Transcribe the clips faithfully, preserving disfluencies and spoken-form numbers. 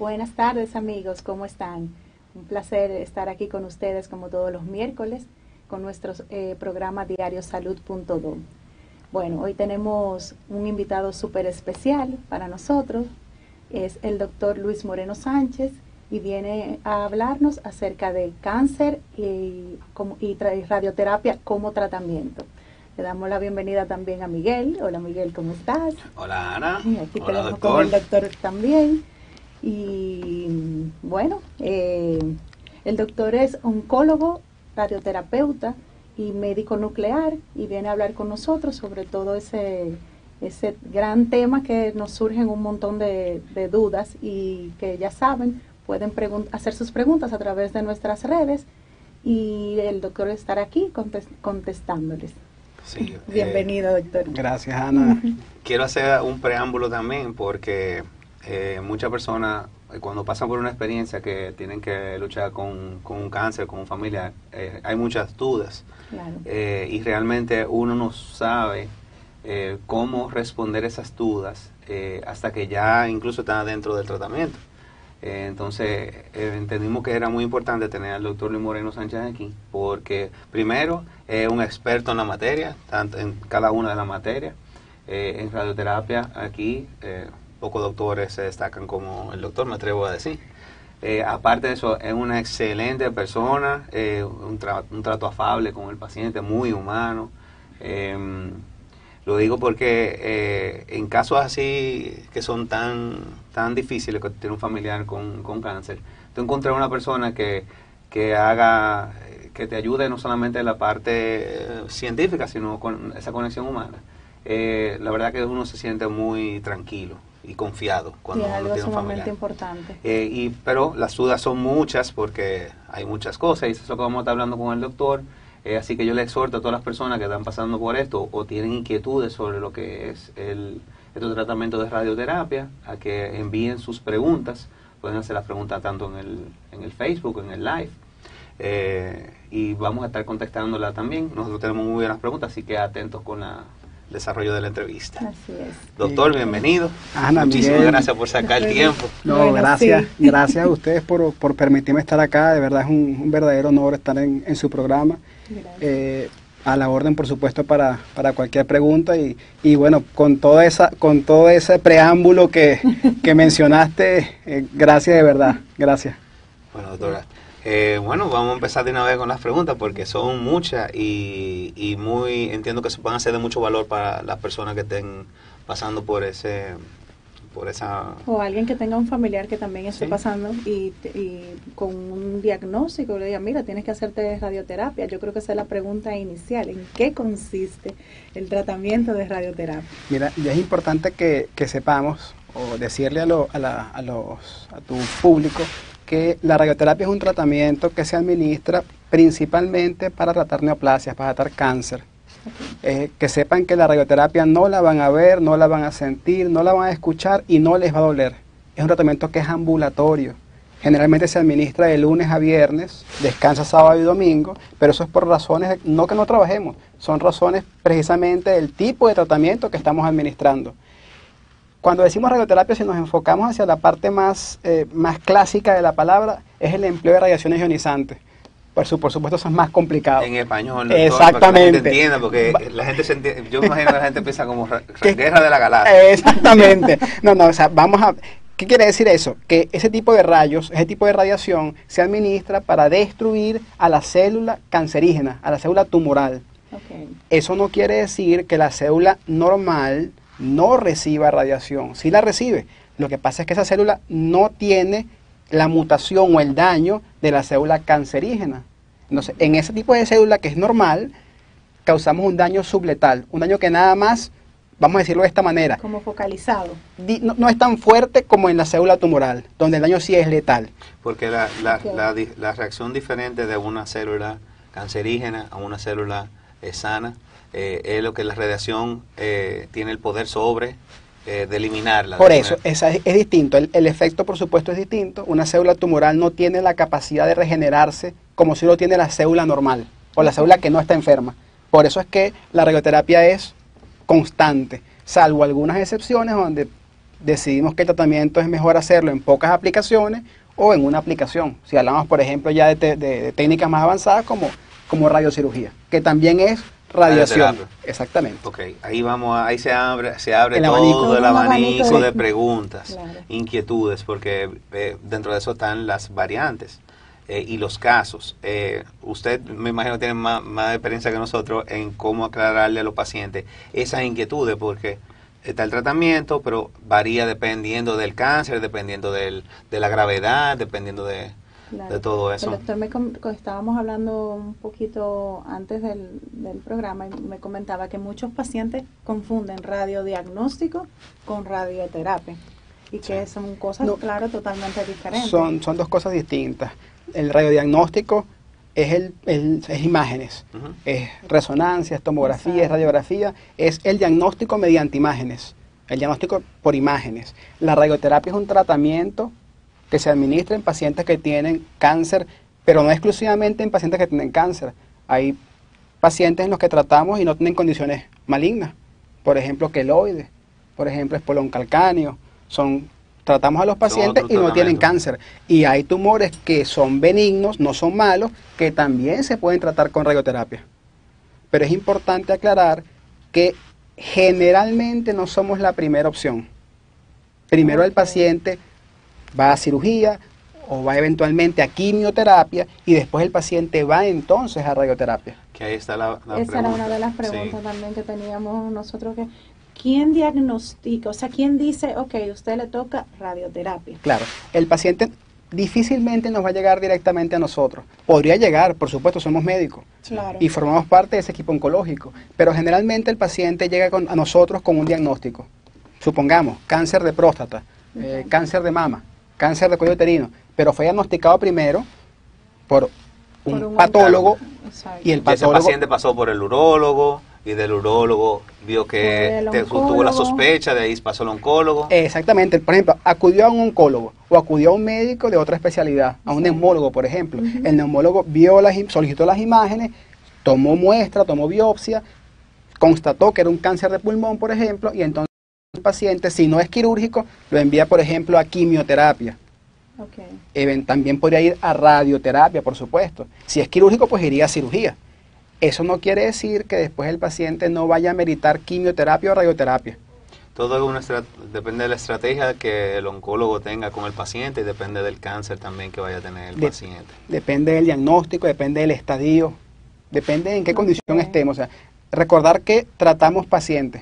Buenas tardes, amigos, ¿cómo están? Un placer estar aquí con ustedes como todos los miércoles con nuestro eh, programa diario salud punto do. Bueno, hoy tenemos un invitado súper especial para nosotros, es el doctor Luis Moreno Sánchez, y viene a hablarnos acerca de cáncer y, y radioterapia como tratamiento. Le damos la bienvenida también a Miguel. Hola Miguel, ¿cómo estás? Hola Ana. Y aquí Hola, tenemos doctor. con el doctor también. Y bueno, eh, el doctor es oncólogo, radioterapeuta y médico nuclear, y viene a hablar con nosotros sobre todo ese, ese gran tema que nos surgen un montón de, de dudas, y que ya saben, pueden hacer sus preguntas a través de nuestras redes y el doctor estará aquí contest contestándoles. Sí, Bienvenido, eh, doctor. Gracias, Ana. Quiero hacer un preámbulo también porque eh, muchas personas eh, cuando pasan por una experiencia que tienen que luchar con, con un cáncer, con un familiar, eh, hay muchas dudas. Claro. Eh, y realmente uno no sabe eh, cómo responder esas dudas eh, hasta que ya incluso está dentro del tratamiento. Eh, entonces eh, entendimos que era muy importante tener al doctor Luis Moreno Sánchez aquí, porque primero es un experto en la materia, tanto en cada una de las materias. Eh, en radioterapia aquí eh, pocos doctores se destacan como el doctor, me atrevo a decir. Eh, aparte de eso, es una excelente persona, eh, un, tra un trato afable con el paciente, muy humano. Eh, Lo digo porque eh, en casos así que son tan tan difíciles, que tiene un familiar con, con cáncer, tú encontrar una persona que, que haga, que te ayude no solamente en la parte eh, científica, sino con esa conexión humana. Eh, la verdad que uno se siente muy tranquilo y confiado cuando Sí, uno algo tiene un familiar. sumamente importante. Eh, y, pero las dudas son muchas porque hay muchas cosas, y eso es lo que vamos a estar hablando con el doctor. Eh, así que yo le exhorto a todas las personas que están pasando por esto o tienen inquietudes sobre lo que es el, este tratamiento de radioterapia, a que envíen sus preguntas. Pueden hacer las preguntas tanto en el, en el Facebook, en el live, eh, y vamos a estar contestándola también. Nosotros tenemos muy buenas preguntas, así que atentos con la, el desarrollo de la entrevista. Así es. Doctor, bienvenido. Ana, Muchísimas Miguel. gracias por sacar el tiempo. No, Bueno, gracias, sí. gracias a ustedes por, por permitirme estar acá. De verdad es un, un verdadero honor estar en, en su programa. Eh, a la orden, por supuesto, para, para cualquier pregunta, y, y bueno, con toda esa, con todo ese preámbulo que, que mencionaste, eh, gracias de verdad, gracias. Bueno, doctora, eh, bueno, vamos a empezar de una vez con las preguntas porque son muchas y, y muy, entiendo que se pueden hacer de mucho valor para las personas que estén pasando por ese, por esa... O alguien que tenga un familiar que también esté Sí. pasando y, y con un diagnóstico le diga, mira, tienes que hacerte radioterapia. Yo creo que esa es la pregunta inicial. ¿En qué consiste el tratamiento de radioterapia? Mira, ya es importante que, que sepamos, o decirle a, lo, a, la, a, los, a tu público, que la radioterapia es un tratamiento que se administra principalmente para tratar neoplasias, para tratar cáncer. Eh, que sepan que la radioterapia no la van a ver, no la van a sentir, no la van a escuchar y no les va a doler. Es un tratamiento que es ambulatorio. Generalmente se administra de lunes a viernes, descansa sábado y domingo, pero eso es por razones, de, no que no trabajemos, son razones precisamente del tipo de tratamiento que estamos administrando. Cuando decimos radioterapia, si nos enfocamos hacia la parte más, eh, más clásica de la palabra, es el empleo de radiaciones ionizantes. Por, su, por supuesto, eso es más complicado. En español, doctor, exactamente. para que la gente entienda, porque la gente se entiende, yo imagino que la gente piensa como ra, ra, guerra de la galaxia. Exactamente. No, no, o sea, vamos a... ¿Qué quiere decir eso? Que ese tipo de rayos, ese tipo de radiación se administra para destruir a la célula cancerígena, a la célula tumoral. Okay. Eso no quiere decir que la célula normal no reciba radiación. Sí la recibe. Lo que pasa es que esa célula no tiene la mutación o el daño de la célula cancerígena. Entonces, en ese tipo de célula que es normal, causamos un daño subletal, un daño que nada más, vamos a decirlo de esta manera, Como focalizado. di- no, no es tan fuerte como en la célula tumoral, donde el daño sí es letal. Porque la, la, Okay. la, di- la reacción diferente de una célula cancerígena a una célula eh, sana eh, es lo que la radiación eh, tiene el poder sobre eh, de eliminarla. Por de eso, poner- esa es, es distinto, el, el efecto por supuesto es distinto. Una célula tumoral no tiene la capacidad de regenerarse como si lo tiene la célula normal, o la célula que no está enferma. Por eso es que la radioterapia es constante, salvo algunas excepciones donde decidimos que el tratamiento es mejor hacerlo en pocas aplicaciones o en una aplicación. Si hablamos, por ejemplo, ya de, te, de, de técnicas más avanzadas como, como radiocirugía, que también es radiación. Exactamente. Ok, ahí vamos, a, ahí se abre, se abre el todo abanico, el abanico, abanico de, de preguntas, claro. inquietudes, porque eh, dentro de eso están las variantes eh, y los casos. Eh, usted, me imagino, tiene más, más experiencia que nosotros en cómo aclararle a los pacientes esas inquietudes, porque está el tratamiento, pero varía dependiendo del cáncer, dependiendo del, de la gravedad, dependiendo de, claro. de todo eso. El doctor, me com estábamos hablando un poquito antes del, del programa y me comentaba que muchos pacientes confunden radiodiagnóstico con radioterapia y que sí. son cosas, no, claro, totalmente diferentes. Son, son dos cosas distintas. El radiodiagnóstico es, el, el, es imágenes, uh-huh. es resonancia, es tomografía, exacto. es radiografía, es el diagnóstico mediante imágenes, el diagnóstico por imágenes. La radioterapia es un tratamiento que se administra en pacientes que tienen cáncer, pero no exclusivamente en pacientes que tienen cáncer. Hay pacientes en los que tratamos y no tienen condiciones malignas, por ejemplo, queloides, por ejemplo, espolón calcáneo, son... Tratamos a los pacientes y no tienen cáncer. Y hay tumores que son benignos, no son malos, que también se pueden tratar con radioterapia. Pero es importante aclarar que generalmente no somos la primera opción. Primero el paciente va a cirugía o va eventualmente a quimioterapia y después el paciente va entonces a radioterapia. Que ahí está la, la Esa pregunta. era una de las preguntas, sí. también que teníamos nosotros que... ¿Quién diagnostica? O sea, ¿quién dice, ok, a usted le toca radioterapia? Claro, el paciente difícilmente nos va a llegar directamente a nosotros. Podría llegar, por supuesto, somos médicos claro. y formamos parte de ese equipo oncológico, pero generalmente el paciente llega con, a nosotros con un diagnóstico. Supongamos, cáncer de próstata, okay. eh, cáncer de mama, cáncer de cuello uterino, pero fue diagnosticado primero por un, por un patólogo y el patólogo... Y ese paciente pasó por el urólogo y del urólogo vio que te, tuvo la sospecha, de ahí pasó al oncólogo. Exactamente, por ejemplo, acudió a un oncólogo o acudió a un médico de otra especialidad, a un neumólogo, por ejemplo. Uh-huh. El neumólogo vio las, solicitó las imágenes, tomó muestra, tomó biopsia, constató que era un cáncer de pulmón, por ejemplo, y entonces el paciente, si no es quirúrgico, lo envía, por ejemplo, a quimioterapia. Okay. Eh, también podría ir a radioterapia, por supuesto. Si es quirúrgico, pues iría a cirugía. Eso no quiere decir que después el paciente no vaya a meritar quimioterapia o radioterapia. Todo es una depende de la estrategia que el oncólogo tenga con el paciente y depende del cáncer también que vaya a tener el de, paciente. Depende del diagnóstico, depende del estadio, depende en qué okay. condición estemos. O sea, recordar que tratamos pacientes,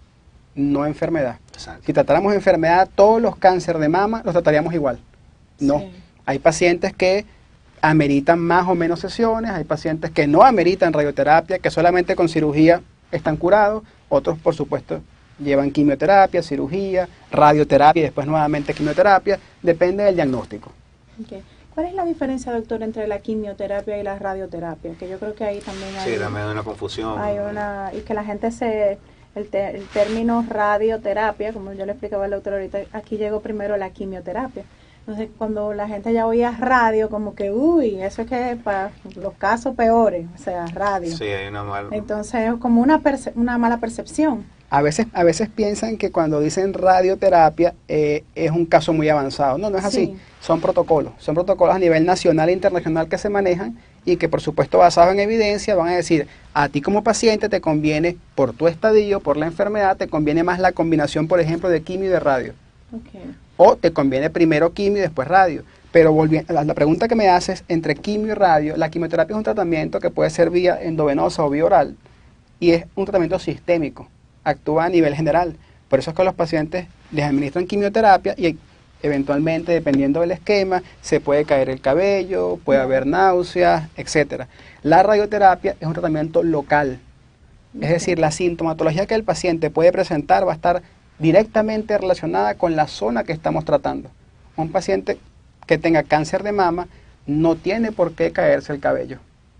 no enfermedad. Exacto. Si tratáramos enfermedad, todos los cánceres de mama los trataríamos igual. No, sí. Hay pacientes que ameritan más o menos sesiones, hay pacientes que no ameritan radioterapia, que solamente con cirugía están curados, otros por supuesto llevan quimioterapia, cirugía, radioterapia y después nuevamente quimioterapia, depende del diagnóstico. Okay. ¿Cuál es la diferencia, doctor, entre la quimioterapia y la radioterapia? Que yo creo que ahí también hay... Sí, también hay una confusión. Hay una, y que la gente se... El, te, el término radioterapia, como yo le explicaba al doctor ahorita, aquí llegó primero la quimioterapia. Entonces, cuando la gente ya oía radio, como que, uy, eso es que para los casos peores, o sea, radio. Sí, hay una mala... Entonces, es como una, una mala percepción. A veces, a veces piensan que cuando dicen radioterapia eh, es un caso muy avanzado. No, no es así. Sí. Son protocolos. Son protocolos a nivel nacional e internacional que se manejan y que, por supuesto, basados en evidencia, van a decir, a ti como paciente te conviene, por tu estadio, por la enfermedad, te conviene más la combinación, por ejemplo, de quimio y de radio. Okay. O te conviene primero quimio y después radio. Pero volviendo, la, la pregunta que me haces, entre quimio y radio, la quimioterapia es un tratamiento que puede ser vía endovenosa o vía oral. Y es un tratamiento sistémico, actúa a nivel general. Por eso es que a los pacientes les administran quimioterapia y eventualmente, dependiendo del esquema, se puede caer el cabello, puede haber náuseas, etcétera. La radioterapia es un tratamiento local. Es decir, la sintomatología que el paciente puede presentar va a estar directamente relacionada con la zona que estamos tratando. Un paciente que tenga cáncer de mama no tiene por qué caerse el cabello.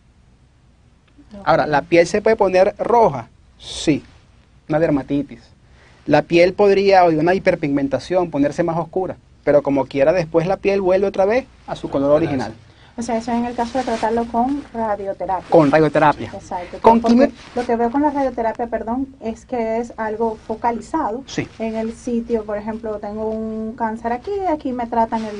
Ahora, ¿la piel se puede poner roja? Sí, una dermatitis. La piel podría, o una hiperpigmentación, ponerse más oscura, pero como quiera después la piel vuelve otra vez a su color original. O sea, eso en el caso de tratarlo con radioterapia. Con radioterapia. Exacto. Con Porque quimio- lo que veo con la radioterapia, perdón, es que es algo focalizado Sí. en el sitio. Por ejemplo, tengo un cáncer aquí, aquí me tratan el,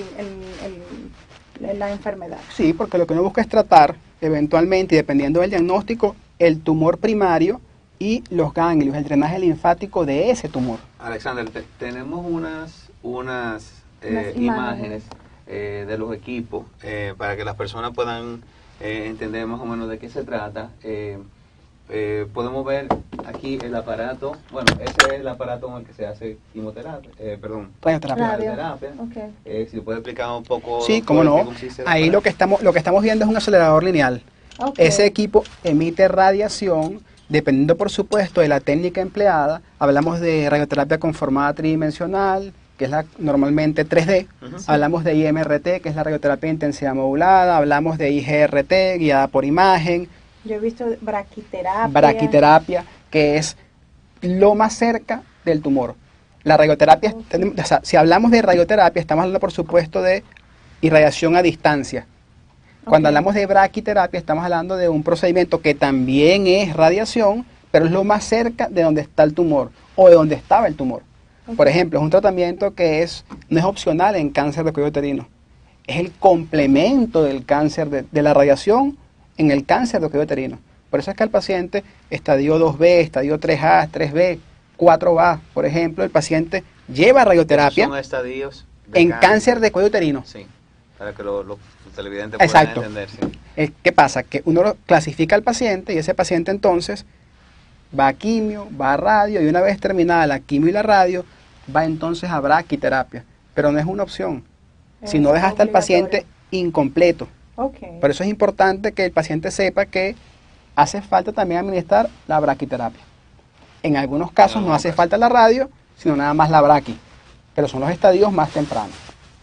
el- el- la enfermedad. Sí, porque lo que uno busca es tratar, eventualmente, y dependiendo del diagnóstico, el tumor primario y los ganglios, el drenaje linfático de ese tumor. Alexander, te- tenemos unas, unas, eh, Unas imágenes, imágenes. eh, de los equipos eh, para que las personas puedan eh, entender más o menos de qué se trata. Eh, eh, podemos ver aquí el aparato, bueno, ese es el aparato con el que se hace quimioterapia, eh, perdón, Radioterapia. Radio. radioterapia. Ok. Eh, si puede explicar un poco. Sí, doctor, cómo en qué no. consiste el Ahí lo aparato. que estamos, lo que estamos viendo es un acelerador lineal. Ok. Ese equipo emite radiación, dependiendo por supuesto de la técnica empleada. Hablamos de radioterapia conformada tridimensional, que es la normalmente tres D. Ujú. Hablamos de I M R T, que es la radioterapia de intensidad modulada. Hablamos de I G R T, guiada por imagen. Yo he visto braquiterapia. Braquiterapia, que es lo más cerca del tumor. La radioterapia, Ok. tenemos- o sea, si hablamos de radioterapia, estamos hablando por supuesto de irradiación a distancia. Cuando Ok. hablamos de braquiterapia, estamos hablando de un procedimiento que también es radiación, pero es lo más cerca de donde está el tumor o de donde estaba el tumor. Ok. Por ejemplo, es un tratamiento que es, no es opcional en cáncer de cuello uterino. Es el complemento del cáncer de, de la radiación en el cáncer de cuello uterino. Por eso es que al paciente estadio dos B, estadio tres A, tres B, cuatro A, por ejemplo, el paciente lleva radioterapia Son estadios de en cáncer de cuello uterino. Sí, para que lo- los televidentes Exacto. puedan entender. Sí. Eh, ¿Qué pasa? Que uno lo clasifica al paciente y ese paciente entonces va a quimio, va a radio y una vez terminada la quimio y la radio, va entonces a braquiterapia. Pero no es una opción. Si no Es dejaste al paciente obligatorio. incompleto. Ok. Por eso es importante que el paciente sepa que hace falta también administrar la braquiterapia. En algunos casos no hace falta la radio, sino nada más la braqui. Pero son los estadios más tempranos.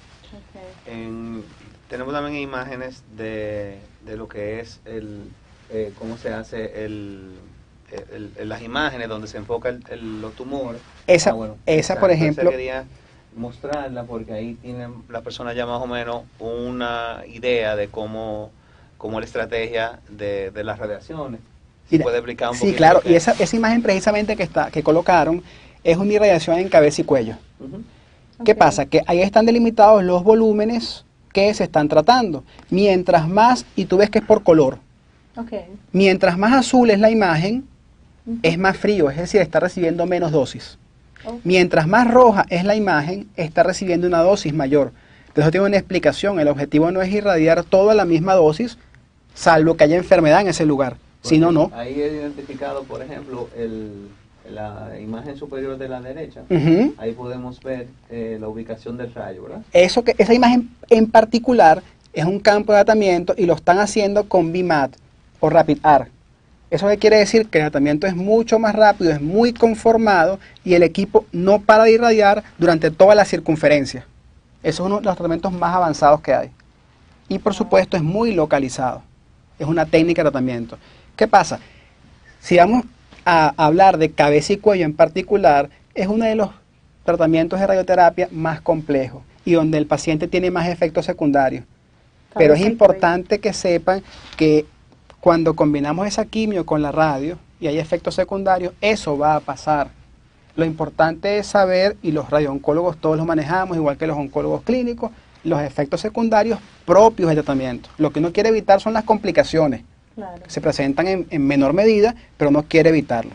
Ok. En- tenemos también imágenes de, de lo que es el eh, cómo se hace el, el- el- las imágenes donde se enfoca el, el- los tumores. Esa, Ah, bueno, esa exacto. por Entonces ejemplo, quería mostrarla porque ahí tienen la persona ya más o menos una idea de cómo, cómo la estrategia de, de las radiaciones. Si mira, puede explicar un sí, poquito claro, lo que y es. esa, esa imagen precisamente que, está, que colocaron es una irradiación en cabeza y cuello. Ujú. ¿Qué Ok. pasa? Que ahí están delimitados los volúmenes que se están tratando. Mientras más, y tú ves que es por color, Ok. mientras más azul es la imagen, Ujú. es más frío, es decir, está recibiendo menos dosis. Ok. Mientras más roja es la imagen, está recibiendo una dosis mayor. Entonces eso tiene una explicación. El objetivo no es irradiar toda la misma dosis, salvo que haya enfermedad en ese lugar. Si no, no. Ahí he identificado, por ejemplo, el, la imagen superior de la derecha. Ujú. Ahí podemos ver eh, la ubicación del rayo, ¿verdad? Eso que, esa imagen en particular es un campo de tratamiento y lo están haciendo con B I M A T o Rapid R. Eso que quiere decir que el tratamiento es mucho más rápido, es muy conformado y el equipo no para de irradiar durante toda la circunferencia. Eso es uno de los tratamientos más avanzados que hay. Y por supuesto es muy localizado. Es una técnica de tratamiento. ¿Qué pasa? Si vamos a hablar de cabeza y cuello en particular, es uno de los tratamientos de radioterapia más complejos y donde el paciente tiene más efectos secundarios. Pero es Cabeza y importante que sepan que cuando combinamos esa quimio con la radio y hay efectos secundarios, eso va a pasar. Lo importante es saber, y los radiooncólogos todos los manejamos, igual que los oncólogos clínicos, los efectos secundarios propios del tratamiento. Lo que uno quiere evitar son las complicaciones, Claro. que se presentan en, en menor medida, pero no quiere evitarlo.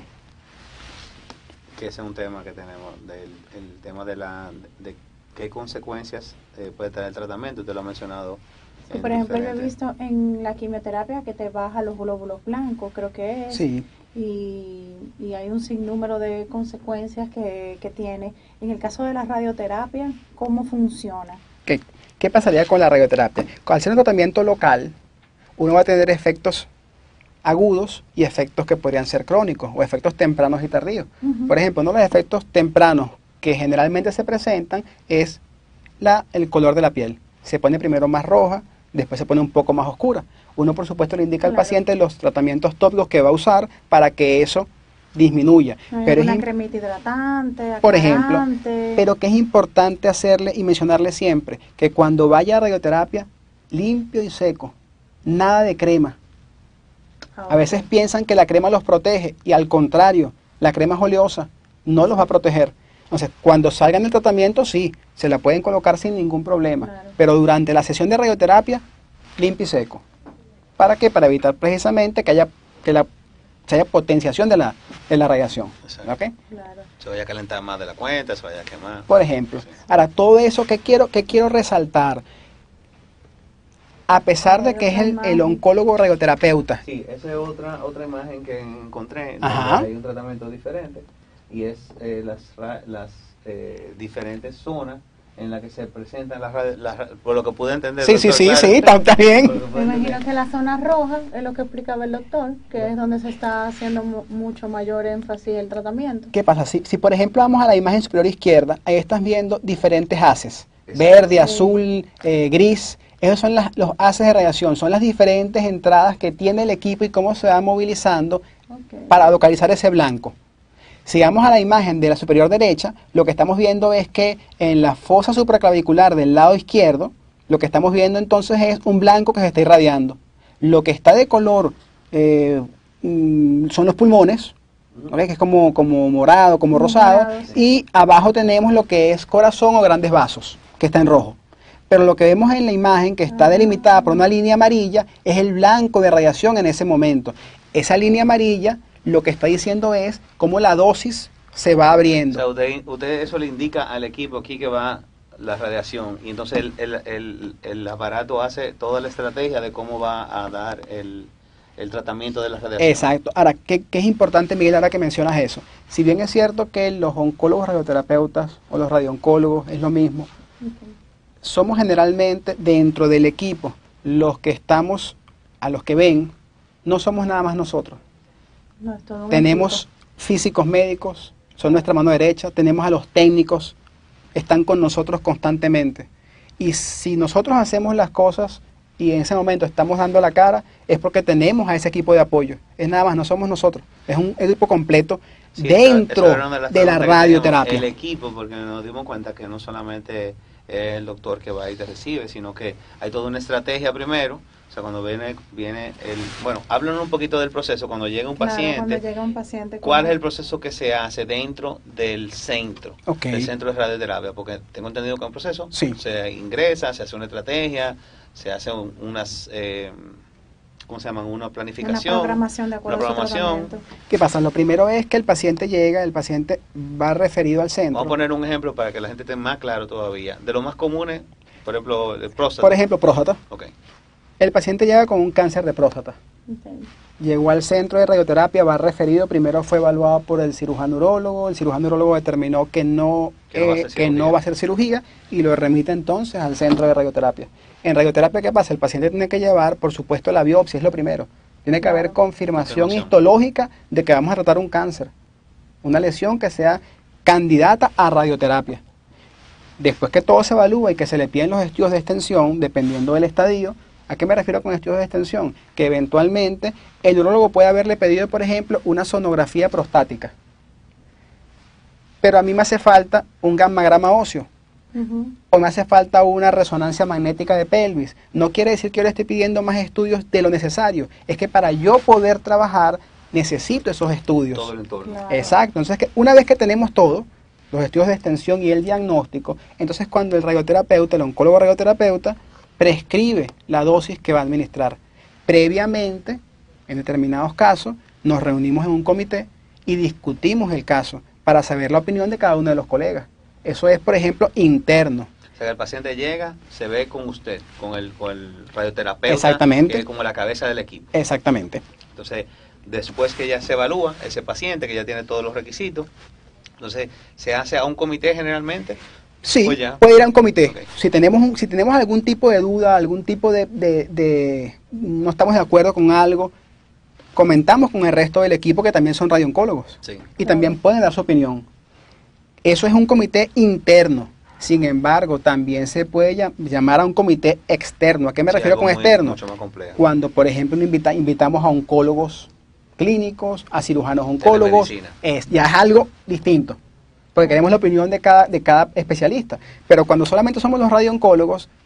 Que ese es un tema que tenemos, del el tema de la de, de qué consecuencias eh, puede tener el tratamiento. Usted lo ha mencionado. Sí, en por ejemplo, yo he diferentes- visto en la quimioterapia que te baja los glóbulos blancos, creo que es. Sí. Y, y hay un sinnúmero de consecuencias que, que tiene. En el caso de la radioterapia, ¿cómo funciona? ¿Qué, qué pasaría con la radioterapia? Al ser un tratamiento local, uno va a tener efectos agudos y efectos que podrían ser crónicos o efectos tempranos y tardíos. Ujú. Por ejemplo, uno de los efectos tempranos que generalmente se presentan es la, el color de la piel. Se pone primero más roja, después se pone un poco más oscura. Uno, por supuesto, le indica al Claro. paciente los tratamientos top los que va a usar para que eso disminuya. ¿Hay Pero es alguna im- cremita hidratante, por ejemplo, aclarante? pero que es importante hacerle y mencionarle siempre que cuando vaya a radioterapia limpio y seco, nada de crema. Ah, A veces piensan que la crema los protege y al contrario, la crema es oleosa, no los va a proteger. Entonces, cuando salgan del tratamiento, sí, se la pueden colocar sin ningún problema, Claro. pero durante la sesión de radioterapia, limpio y seco. ¿Para qué? Para evitar precisamente que haya, que la, se haya potenciación de la, de la radiación. Exacto. ¿Ok? Claro. Se vaya a calentar más de la cuenta, se vaya a quemar. Por ejemplo. Sí. Ahora, todo eso que quiero, que quiero resaltar, a pesar de que es el, el oncólogo radioterapeuta, Sí, esa es otra otra imagen que encontré, Ajá. donde hay un tratamiento diferente, y es eh, las, ra- las eh, diferentes zonas en las que se presentan las, radi- las ra- por lo que pude entender. sí, sí, doctor, sí, claro. sí, está, está bien. Por lo que pude Me imagino entender. que la zona roja es lo que explicaba el doctor, que es donde se está haciendo mu- mucho mayor énfasis el tratamiento. ¿Qué pasa? Si, si por ejemplo vamos a la imagen superior izquierda, ahí estás viendo diferentes haces, Exacto. verde, Sí. azul, eh, gris. Esos son las- los haces de radiación, son las diferentes entradas que tiene el equipo y cómo se va movilizando Ok. para localizar ese blanco. Si vamos a la imagen de la superior derecha, lo que estamos viendo es que en la fosa supraclavicular del lado izquierdo, lo que estamos viendo entonces es un blanco que se está irradiando. Lo que está de color eh, mm, son los pulmones, ¿ok? Que es como, como morado, como Como rosado, morado, sí. y abajo tenemos lo que es corazón o grandes vasos, que está en rojo. Pero lo que vemos en la imagen, que está delimitada por una línea amarilla, es el blanco de radiación en ese momento. Esa línea amarilla lo que está diciendo es cómo la dosis se va O abriendo. sea, usted, usted eso le indica al equipo aquí que va la radiación, y entonces el, el, el, el aparato hace toda la estrategia de cómo va a dar el, el tratamiento de la radiación. Exacto. Ahora, ¿qué, qué es importante, Miguel, ahora que mencionas eso? Si bien es cierto que los oncólogos radioterapeutas o los radiooncólogos es lo mismo, Ok. somos generalmente dentro del equipo los que estamos, a los que ven, no somos nada más nosotros. No, es todo un Tenemos físicos médicos, son nuestra mano derecha, tenemos a los técnicos, están con nosotros constantemente. Y si nosotros hacemos las cosas y en ese momento estamos dando la cara, es porque tenemos a ese equipo de apoyo. Es nada más, no somos nosotros, es un equipo completo Sí, dentro esa era una las de la preguntas que teníamos, radioterapia. El equipo, porque nos dimos cuenta que no solamente es el doctor que va y te recibe, sino que hay toda una estrategia primero. O sea, cuando viene, viene el... Bueno, háblanos un poquito del proceso. Cuando llega un Claro, paciente, cuando llega un paciente ¿cuál con- es el proceso que se hace dentro del centro? Ok. Del centro de radioterapia, porque tengo entendido que es un proceso. Sí. Se ingresa, se hace una estrategia, se hace un- unas... Eh, ¿cómo se llaman? Una una planificación. programación de acuerdo una a su programación. tratamiento? ¿Qué pasa? Lo primero es que el paciente llega, el paciente va referido al centro. Vamos a poner un ejemplo para que la gente esté más claro todavía. De los más comunes, por ejemplo, el próstata. Por ejemplo, próstata. Ok. El paciente llega con un cáncer de próstata. Ok. Llegó al centro de radioterapia, va referido, primero fue evaluado por el cirujano urólogo, el cirujano urólogo determinó que no, Que no va a eh, hacer que cirugía. no va a hacer cirugía y lo remite entonces al centro de radioterapia. En radioterapia, ¿qué pasa? El paciente tiene que llevar, por supuesto, la biopsia, es lo primero. Tiene que Claro. haber confirmación Confirmación. histológica de que vamos a tratar un cáncer, una lesión que sea candidata a radioterapia. Después que todo se evalúa y que se le piden los estudios de extensión, dependiendo del estadio, ¿a qué me refiero con estudios de extensión? Que eventualmente el urólogo puede haberle pedido, por ejemplo, una sonografía prostática. Pero a mí me hace falta un gammagrama óseo Ujú. o me hace falta una resonancia magnética de pelvis. No quiere decir que yo le esté pidiendo más estudios de lo necesario. Es que para yo poder trabajar necesito esos estudios. Todo el entorno. Claro. Exacto. Entonces, que una vez que tenemos todo, los estudios de extensión y el diagnóstico, entonces cuando el radioterapeuta, el oncólogo radioterapeuta, prescribe la dosis que va a administrar. Previamente, en determinados casos, nos reunimos en un comité y discutimos el caso para saber la opinión de cada uno de los colegas. Eso es, por ejemplo, interno. O sea, que el paciente llega, se ve con usted, con el, con el radioterapeuta, Exactamente. que es como la cabeza del equipo. Exactamente. Entonces, después que ya se evalúa ese paciente, que ya tiene todos los requisitos, entonces se hace a un comité generalmente. Sí, Pues ya. puede ir a un comité. Ok. Si tenemos un- si tenemos algún tipo de duda, algún tipo de, de- de- no estamos de acuerdo con algo, comentamos con el resto del equipo que también son radiooncólogos Sí. y también pueden dar su opinión. Eso es un comité interno. Sin embargo, también se puede llam- llamar a un comité externo. ¿A qué me Sí, refiero algo con muy- externo? Mucho más complejo. Cuando, por ejemplo, invita- invitamos a oncólogos clínicos, a cirujanos oncólogos, Telemedicina. es, ya es algo distinto, porque queremos la opinión de cada, de cada especialista. Pero cuando solamente somos los radiooncólogos,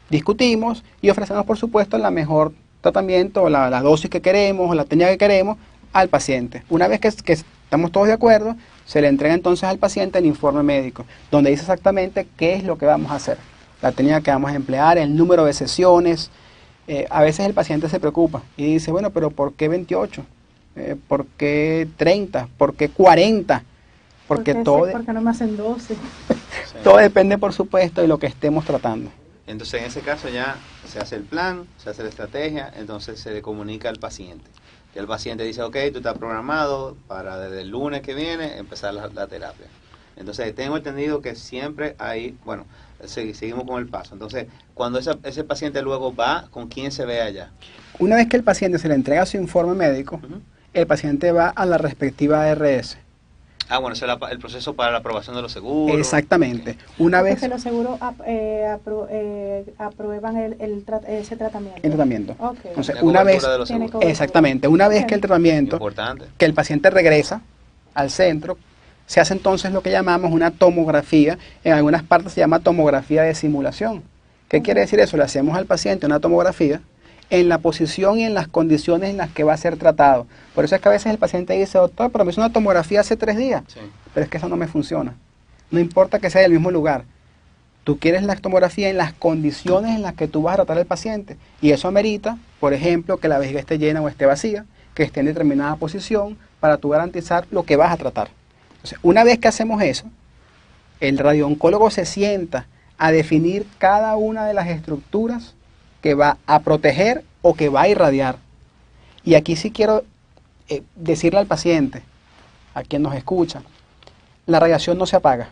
discutimos y ofrecemos, por supuesto, la mejor tratamiento, la, la dosis que queremos, o la técnica que queremos al paciente. Una vez que, que estamos todos de acuerdo, se le entrega entonces al paciente el informe médico, donde dice exactamente qué es lo que vamos a hacer, la técnica que vamos a emplear, el número de sesiones. Eh, a veces el paciente se preocupa y dice, bueno, pero ¿por qué veintiocho? Eh, ¿Por qué treinta? ¿Por qué cuarenta? Porque ¿Por qué todo, sí? ¿Por qué no me hacen doce? Sí. todo depende, por supuesto, de lo que estemos tratando. Entonces, en ese caso ya se hace el plan, se hace la estrategia, entonces se le comunica al paciente. Y el paciente dice, ok, tú estás programado para desde el lunes que viene empezar la, la terapia. Entonces, tengo entendido que siempre hay, bueno, seguimos con el paso. Entonces, cuando esa, ese paciente luego va, ¿con quién se ve allá? Una vez que el paciente se le entrega su informe médico, Uh-huh. el paciente va a la respectiva A R S. Ah, bueno, ese es la, el proceso para la aprobación de los seguros. Exactamente. Una Porque vez que los seguros ap- eh, apro- eh, aprueban el, el tra- ese tratamiento. el tratamiento. Ok. Entonces, La una cobertura vez, de los Tiene seguros. cobertura. exactamente, una vez Ok. que el tratamiento, Importante. que el paciente regresa al centro, se hace entonces lo que llamamos una tomografía. En algunas partes se llama tomografía de simulación. ¿Qué quiere decir eso? Le hacemos al paciente una tomografía en la posición y en las condiciones en las que va a ser tratado. Por eso es que a veces el paciente dice, doctor, pero me hizo una tomografía hace tres días. Sí. Pero es que eso no me funciona. No importa que sea del mismo lugar. Tú quieres la tomografía en las condiciones en las que tú vas a tratar al paciente. Y eso amerita, por ejemplo, que la vejiga esté llena o esté vacía, que esté en determinada posición para tú garantizar lo que vas a tratar. Entonces, una vez que hacemos eso, el radiooncólogo se sienta a definir cada una de las estructuras que va a proteger o que va a irradiar. Y aquí sí quiero eh, decirle al paciente, a quien nos escucha, la radiación no se apaga.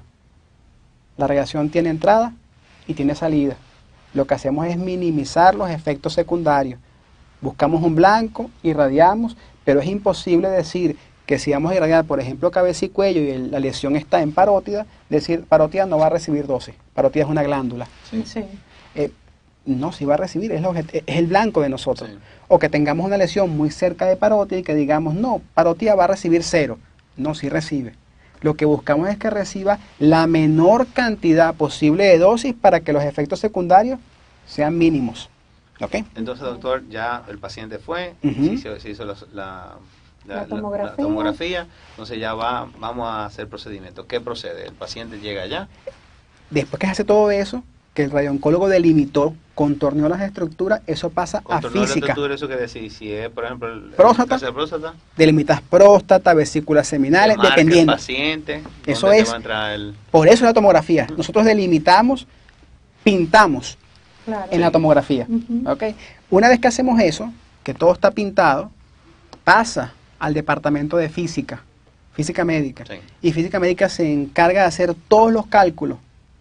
La radiación tiene entrada y tiene salida. Lo que hacemos es minimizar los efectos secundarios. Buscamos un blanco, irradiamos, pero es imposible decir que si vamos a irradiar, por ejemplo, cabeza y cuello y el- la lesión está en parótida, decir parótida no va a recibir dosis. Parótida es una glándula. Sí. Sí. Eh, no, si va a recibir, es, el objet- es el blanco de nosotros. Sí. O que tengamos una lesión muy cerca de parótida y que digamos, no, parótida va a recibir cero. No, sí recibe. Lo que buscamos es que reciba la menor cantidad posible de dosis para que los efectos secundarios sean mínimos. ¿Ok? Entonces, doctor, ya el paciente fue, Ujú. se hizo, se hizo los- la, la- La la- tomografía. la tomografía, entonces ya va, vamos a hacer procedimiento. ¿Qué procede? El paciente llega allá. Después que se hace todo eso, que el radiooncólogo delimitó, contorneó las estructuras, eso pasa a Contornó la física. estructura, eso que decir, si es, por ejemplo, el, el Próstata. cáncer de próstata, Delimitas próstata, vesículas seminales, se marca dependiendo. el paciente, Eso dónde te es- va a entrar el- Por eso la tomografía. Nosotros delimitamos, pintamos Claro. en la tomografía. Ujú. ¿Ok? Una vez que hacemos eso, que todo está pintado, pasa al departamento de física, física médica. Sí. Y física médica se encarga de hacer todos los cálculos.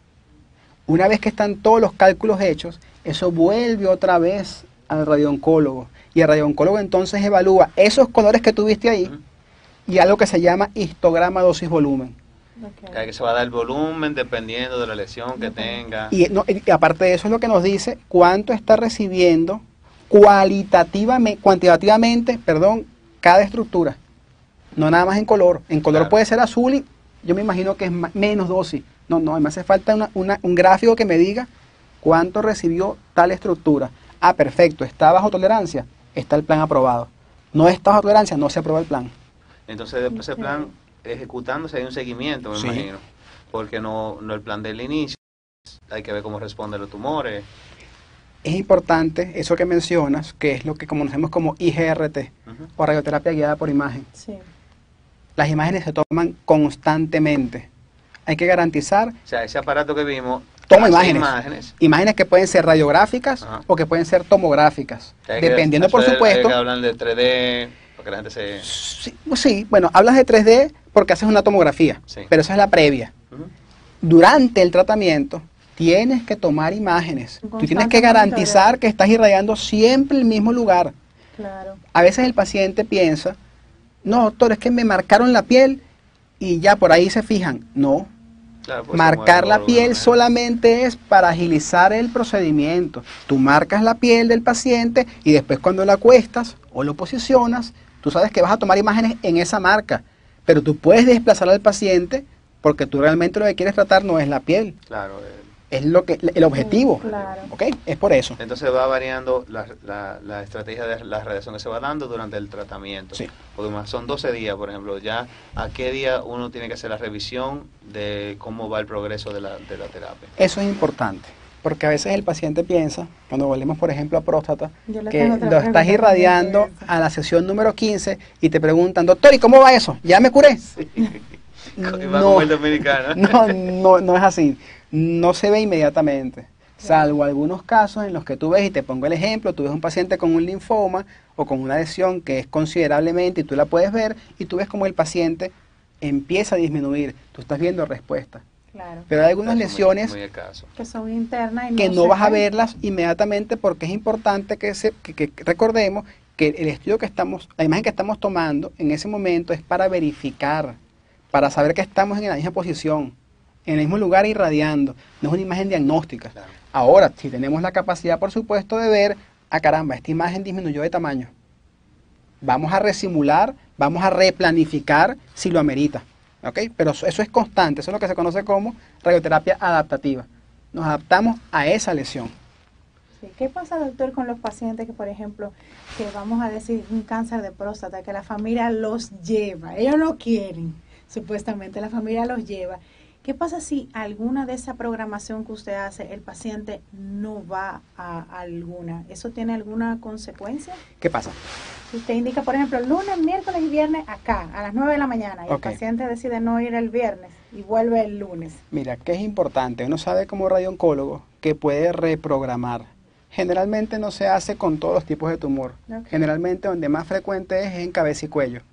Una vez que están todos los cálculos hechos, eso vuelve otra vez al radiooncólogo. Y el radiooncólogo entonces evalúa esos colores que tuviste ahí Ujú. y algo que se llama histograma dosis volumen. Ok. Que se va a dar el volumen dependiendo de la lesión que Ujú. tenga. Y, no, y aparte de eso es lo que nos dice cuánto está recibiendo cualitativamente, cuantitativamente, perdón, cada estructura. No nada más en color. En color Claro. puede ser azul y yo me imagino que es ma- menos dosis. No, no, me hace falta una- una- un gráfico que me diga cuánto recibió tal estructura. Ah, perfecto, está bajo tolerancia, está el plan aprobado. No está bajo tolerancia, no se aprueba el plan. Entonces después ese Ok. plan ejecutándose hay un seguimiento, me Sí. imagino. Porque no, no el plan del inicio, hay que ver cómo responden los tumores. Es importante eso que mencionas, que es lo que conocemos como I G R T, Ujú. o radioterapia guiada por imagen. Sí. Las imágenes se toman constantemente. Hay que garantizar O sea, ese aparato que vimos, Toma hace imágenes. imágenes. imágenes que pueden ser radiográficas Ajá. o que pueden ser tomográficas, Hay que dependiendo por hacer- supuesto. Hay que hablar de tres D, para que la gente se... Sí, sí, bueno, hablas de tres D porque haces una tomografía, Sí. pero esa es la previa. Ujú. Durante el tratamiento tienes que tomar imágenes. Un Tú tienes constante que garantizar monitoreo. que estás irradiando siempre el mismo lugar. Claro. A veces el paciente piensa, no, doctor, es que me marcaron la piel y ya por ahí se fijan. No, Claro, pues, marcar se mueve la de alguna piel manera. solamente es para agilizar el procedimiento. Tú marcas la piel del paciente y después cuando la acuestas o lo posicionas, tú sabes que vas a tomar imágenes en esa marca, pero tú puedes desplazar al paciente porque tú realmente lo que quieres tratar no es la piel, Claro, eh, Es lo que el objetivo, Claro. ¿ok? Es por eso. Entonces va variando la, la, la estrategia de la radiación que se va dando durante el tratamiento. Sí. Porque más son doce días, por ejemplo, ya a qué día uno tiene que hacer la revisión de cómo va el progreso de la, de la terapia. Eso es importante, porque a veces el paciente piensa, cuando volvemos por ejemplo a próstata, Yo le que tengo otra lo estás pregunta irradiando también de eso. a la sesión número quince y te preguntan, doctor, ¿y cómo va eso? ¿Ya me curé? Y va No. como el dominicano. No, no, no es así. No se ve inmediatamente, salvo algunos casos en los que tú ves, y te pongo el ejemplo, tú ves un paciente con un linfoma o con una lesión que es considerablemente, y tú la puedes ver, y tú ves como el paciente empieza a disminuir, tú estás viendo respuesta. Claro. Pero hay algunas Eso muy- lesiones muy escaso. Que son internas y que no se vas a ven. verlas inmediatamente, porque es importante que, se, que, que recordemos que el estudio que estamos, la imagen que estamos tomando en ese momento es para verificar, para saber que estamos en la misma posición, en el mismo lugar irradiando, no es una imagen diagnóstica. Claro. Ahora, si tenemos la capacidad, por supuesto, de ver, ah caramba, esta imagen disminuyó de tamaño, vamos a resimular, vamos a replanificar si lo amerita, ¿ok? Pero eso eso es constante, eso es lo que se conoce como radioterapia adaptativa. Nos adaptamos a esa lesión. Sí. ¿Qué pasa, doctor, con los pacientes que, por ejemplo, que vamos a decir un cáncer de próstata, que la familia los lleva, ellos no quieren, supuestamente la familia los lleva? ¿Qué pasa si alguna de esa programación que usted hace, el paciente no va a alguna? ¿Eso tiene alguna consecuencia? ¿Qué pasa? Si usted indica, por ejemplo, lunes, miércoles y viernes acá, a las nueve de la mañana, y Ok. el paciente decide no ir el viernes y vuelve el lunes. Mira, ¿qué es importante? Uno sabe como radiooncólogo que puede reprogramar. Generalmente no se hace con todos los tipos de tumor. Ok. Generalmente donde más frecuente es, es en cabeza y cuello.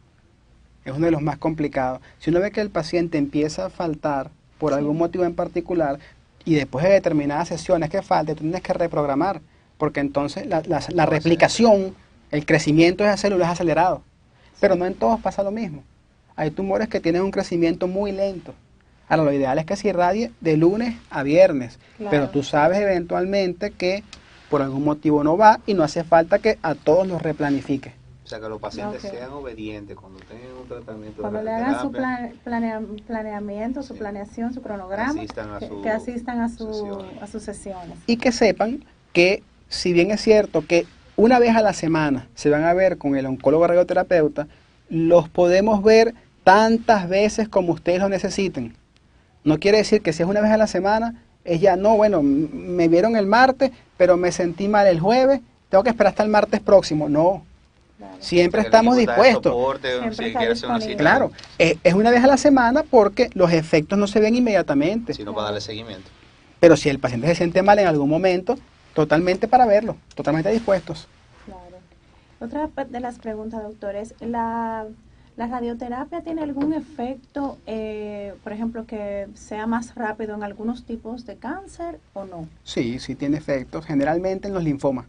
Es uno de los más complicados. Si uno ve que el paciente empieza a faltar por Sí. algún motivo en particular, y después de determinadas sesiones que falte, tú tienes que reprogramar, porque entonces la, la- la replicación, el crecimiento de esas células es acelerado. Pero no en todos pasa lo mismo. Hay tumores que tienen un crecimiento muy lento. Ahora, lo ideal es que se irradie de lunes a viernes, Claro. pero tú sabes eventualmente que por algún motivo no va, y no hace falta que a todos los replanifique. O sea, que los pacientes Ok. sean obedientes cuando tengan un tratamiento Cuando de le hagan su radioterapia, plan- planea- planeamiento, su Sí. planeación, su cronograma, Asistan a que, su que asistan a, su, sesiones. a sus sesiones. Y que sepan que, si bien es cierto que una vez a la semana se van a ver con el oncólogo radioterapeuta, los podemos ver tantas veces como ustedes lo necesiten. No quiere decir que si es una vez a la semana, es ya, no, bueno, m- me vieron el martes, pero me sentí mal el jueves, tengo que esperar hasta el martes próximo. No, Claro. siempre que el estamos equipo está de dispuestos. soporte, Siempre si está quiere hacer una disponible. cita. Claro, es, es una vez a la semana porque los efectos no se ven inmediatamente. Sino para darle seguimiento. Pero si el paciente se siente mal en algún momento, totalmente para verlo, totalmente dispuestos. Claro. Otra pe- de las preguntas, doctor, es, ¿la, la radioterapia tiene algún efecto, eh, por ejemplo, que sea más rápido en algunos tipos de cáncer o no? Sí, sí tiene efectos, generalmente en los linfomas.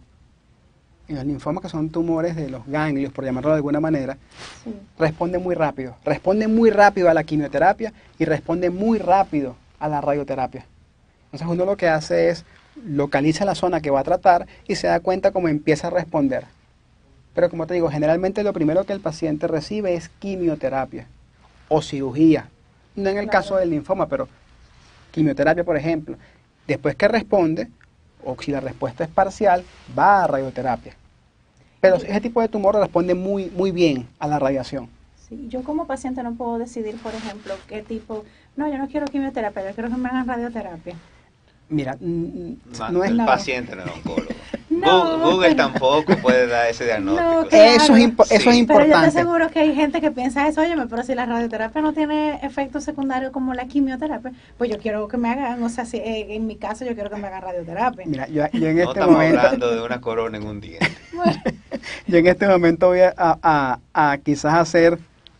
En los linfomas, que son tumores de los ganglios, por llamarlo de alguna manera, Sí. responde muy rápido. Responde muy rápido a la quimioterapia y responde muy rápido a la radioterapia. Entonces uno lo que hace es localiza la zona que va a tratar y se da cuenta cómo empieza a responder. Pero como te digo, generalmente lo primero que el paciente recibe es quimioterapia o cirugía. No en el Claro. caso del linfoma, pero quimioterapia, por ejemplo. Después que responde, o si la respuesta es parcial, va a radioterapia. Pero ese tipo de tumor responde muy, muy bien a la radiación. Sí, yo como paciente no puedo decidir, por ejemplo, qué tipo, no, yo no quiero quimioterapia, yo quiero que me hagan radioterapia. Mira, mm, Ma- no es el No. paciente no es oncólogo. No, Google, Google pero- tampoco puede dar ese diagnóstico. No, claro. Eso es, impo- eso Sí. es Pero yo importante. te aseguro que hay gente que piensa eso, oye, pero si la radioterapia no tiene efectos secundarios como la quimioterapia, pues yo quiero que me hagan, o sea, si, eh, en mi caso yo quiero que me hagan radioterapia. Mira, yo, yo en No este estamos momento, hablando de una corona en un diente. yo en este momento voy a, a- a quizás hacer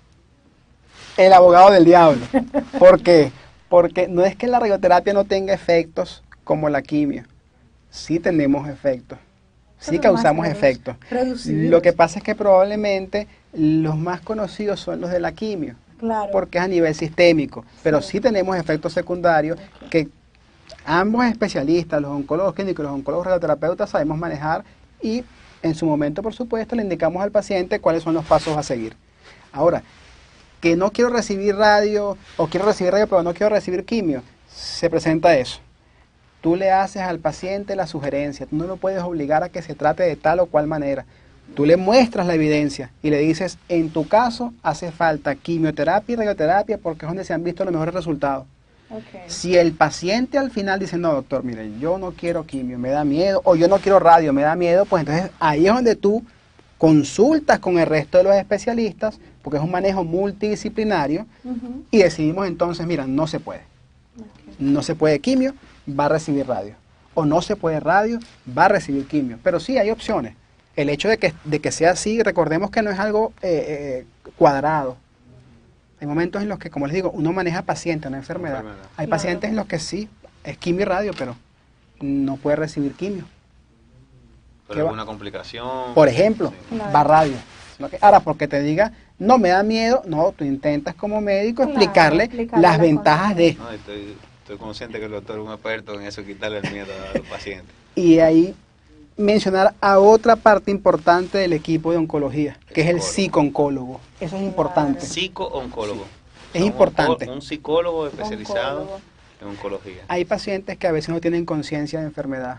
el abogado del diablo. ¿Por qué? Porque no es que la radioterapia no tenga efectos como la quimio. Sí tenemos efectos. Sí Pero causamos más redu- efectos. reducidos. Lo que pasa es que probablemente los más conocidos son los de la quimio, Claro. porque es a nivel sistémico. Pero Sí. sí tenemos efectos secundarios que ambos especialistas, los oncólogos clínicos y los oncólogos radioterapeutas, sabemos manejar, y en su momento, por supuesto, le indicamos al paciente cuáles son los pasos a seguir. Ahora, que no quiero recibir radio, o quiero recibir radio pero no quiero recibir quimio, se presenta eso. tú le haces al paciente la sugerencia, tú no lo puedes obligar a que se trate de tal o cual manera. Tú le muestras la evidencia y le dices, en tu caso hace falta quimioterapia y radioterapia porque es donde se han visto los mejores resultados. Okay. Si el paciente al final dice, no doctor, mire, yo no quiero quimio, me da miedo, o yo no quiero radio, me da miedo, pues entonces ahí es donde tú consultas con el resto de los especialistas, porque es un manejo multidisciplinario, uh-huh. y decidimos entonces, mira, no se puede. Okay. No se puede quimio, va a recibir radio. O no se puede radio, va a recibir quimio. Pero sí, hay opciones. El hecho de que, de que sea así, recordemos que no es algo eh, eh, cuadrado. Hay momentos en los que, como les digo, uno maneja paciente, una enfermedad. enfermedad. Hay claro. pacientes en los que sí, es quimio y radio, pero no puede recibir quimio. Pero alguna complicación. Por ejemplo, sí. claro. va radio. Ahora, porque te diga, no me da miedo, no, tú intentas como médico claro, explicarle, explicarle las la ventajas de... No, estoy, estoy consciente que el doctor es un experto en eso, quitarle el miedo a los pacientes. Y ahí mencionar a otra parte importante del equipo de oncología, que es el psico-oncólogo. Eso es importante. Psico-oncólogo. Sí. Es importante. Un psicólogo especializado oncólogo. en oncología. Hay pacientes que a veces no tienen conciencia de enfermedad.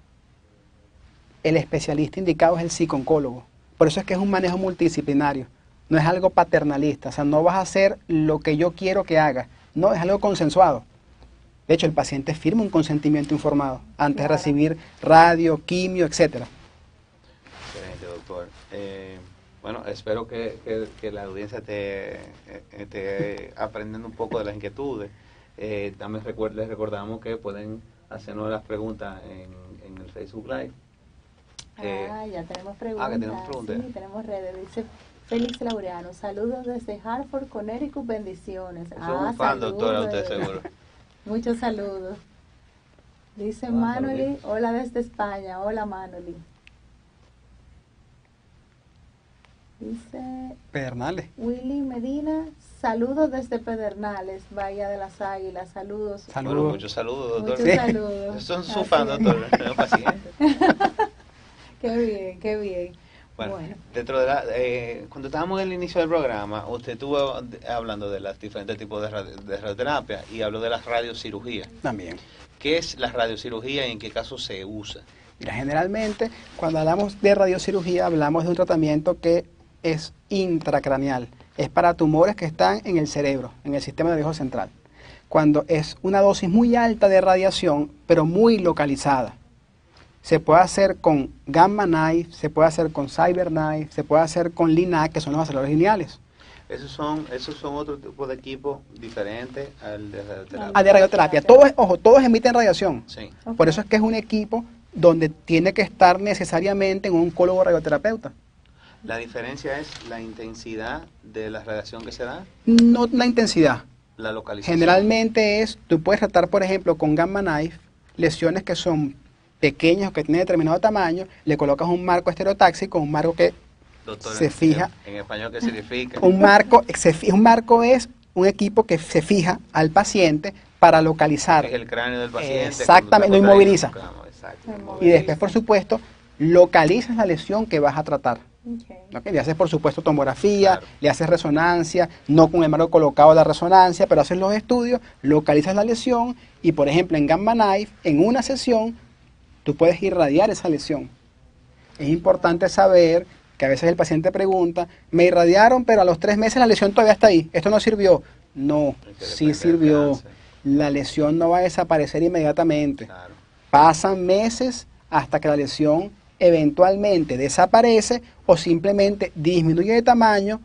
El especialista indicado es el psico-oncólogo. Por eso es que es un manejo multidisciplinario. No es algo paternalista. O sea, no vas a hacer lo que yo quiero que hagas. No, es algo consensuado. De hecho, el paciente firma un consentimiento informado antes claro. de recibir radio, quimio, etcétera. Excelente, doctor. Eh, bueno, espero que, que, que la audiencia esté, esté aprendiendo un poco de las inquietudes. Eh, también recuerd, les recordamos que pueden hacernos las preguntas en, en el Facebook Live. Eh, ah, ya tenemos preguntas. Ah, que tenemos preguntas. Sí, tenemos redes. Dice Félix Laureano, saludos desde Hartford, Connecticut, bendiciones. Eso ah, es un fan, doctora, usted seguro. Muchos saludos. Dice ah, Manoli, hola desde España. Hola Manoli. Dice Pedernales. Willy Medina, saludos desde Pedernales, Bahía de las Águilas. Saludos. Saludos. Bueno, muchos saludos, doctor. Muchos sí. saludos. Son su fan, doctor. No, paciente. Qué bien, qué bien. Bueno, bueno. dentro de la, eh, cuando estábamos en el inicio del programa, usted estuvo hablando de los diferentes tipos de, radio, de radioterapia y habló de la radiocirugía. También. ¿Qué es la radiocirugía y en qué caso se usa? Mira, generalmente, cuando hablamos de radiocirugía, hablamos de un tratamiento que es intracraneal. Es para tumores que están en el cerebro, en el sistema nervioso central. Cuando es una dosis muy alta de radiación, pero muy localizada. Se puede hacer con Gamma Knife, se puede hacer con Cyber Knife, se puede hacer con Linac, que son los aceleradores lineales. Esos son, esos son otro tipo de equipos diferentes al de radioterapia. Al de radioterapia. Todos, ojo, todos emiten radiación. Sí. Okay. Por eso es que es un equipo donde tiene que estar necesariamente un oncólogo radioterapeuta. ¿La diferencia es la intensidad de la radiación que se da? No la intensidad. La localización. Generalmente es, tú puedes tratar, por ejemplo, con Gamma Knife, lesiones que son pequeños, que tienen determinado tamaño, le colocas un marco estereotáxico, un marco que Doctor, se fija. En, en español, ¿qué significa? Un marco, se, un marco es un equipo que se fija al paciente para localizar. Es el cráneo del paciente. Exactamente, lo inmoviliza. Exacto, y después, por supuesto, localizas la lesión que vas a tratar. Okay. ¿Okay? Le haces, por supuesto, tomografía, claro. le haces resonancia, no con el marco colocado la resonancia, pero haces los estudios, localizas la lesión y, por ejemplo, en Gamma Knife, en una sesión, tú puedes irradiar esa lesión. Es importante saber que a veces el paciente pregunta, me irradiaron, pero a los tres meses la lesión todavía está ahí. ¿Esto no sirvió? No, sí sirvió. La lesión no va a desaparecer inmediatamente. Claro. Pasan meses hasta que la lesión eventualmente desaparece o simplemente disminuye de tamaño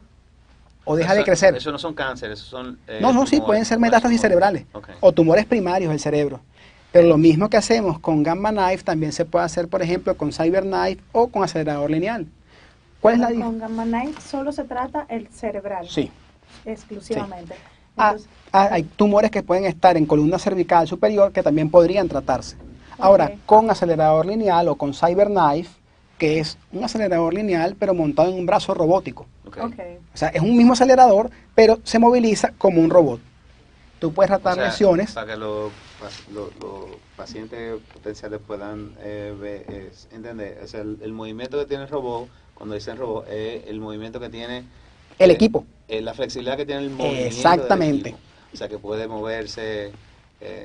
o deja eso, de crecer. Eso no son cánceres, eso son... Eh, no, no, sí, pueden ser metástasis cerebrales okay. o tumores primarios del cerebro. Pero lo mismo que hacemos con Gamma Knife también se puede hacer, por ejemplo, con Cyber Knife o con acelerador lineal. ¿Cuál es la diferencia? Con Gamma Knife solo se trata el cerebral. Sí. Exclusivamente. Sí. Entonces, ah, hay tumores que pueden estar en columna cervical superior que también podrían tratarse. Okay. Ahora, con acelerador lineal o con Cyber Knife, que es un acelerador lineal pero montado en un brazo robótico. Okay. Okay. O sea, es un mismo acelerador, pero se moviliza como un robot. Tú puedes tratar o sea, lesiones. Para que los lo, lo pacientes potenciales puedan eh, ver, es, entender, o sea, el, el movimiento que tiene el robot, cuando dicen robot, es el movimiento que tiene el eh, equipo. Eh, la flexibilidad que tiene el movimiento. Exactamente. Del equipo. O sea, que puede moverse, eh,